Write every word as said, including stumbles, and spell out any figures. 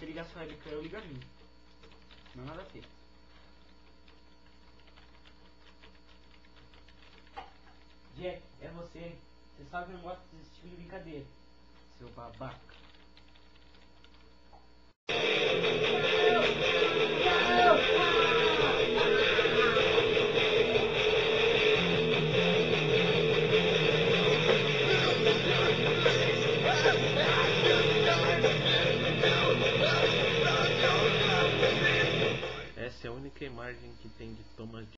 ligar sua webcam, eu ligo a minha. Não nada feito. Jack, é você. Você sabe que eu não gosto desse tipo de brincadeira. Seu babaca. Essa é a única imagem que tem de Thomas